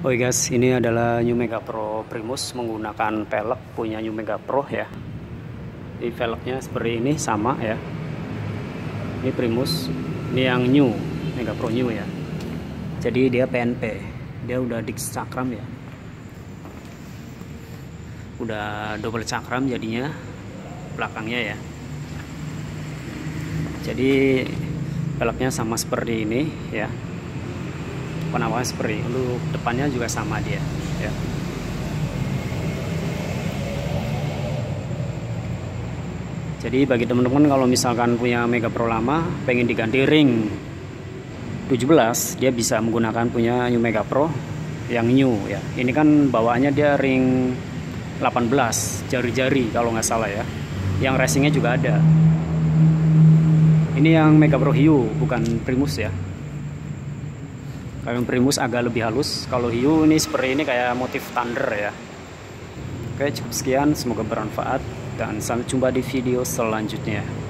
Oke guys, ini adalah New Mega Pro Primus menggunakan velg punya New Mega Pro ya. Di velgnya seperti ini sama ya. Ini Primus, ini yang New Mega Pro New ya. Jadi dia PNP, dia udah Dix cakram ya. Udah double cakram jadinya belakangnya ya. Jadi velgnya sama seperti ini ya. Penampakannya seperti untuk depannya juga sama dia ya. Jadi bagi teman-teman kalau misalkan punya Mega Pro lama pengen diganti ring 17, dia bisa menggunakan punya New Mega Pro yang new ya. Ini kan bawaannya dia ring 18 jari-jari kalau nggak salah ya. Yang racingnya juga ada. Ini yang Mega Pro Hiu, bukan Primus ya. Kalau Primus agak lebih halus, kalau Hiu ini seperti ini kayak motif thunder ya. Oke, cukup sekian, semoga bermanfaat dan sampai jumpa di video selanjutnya.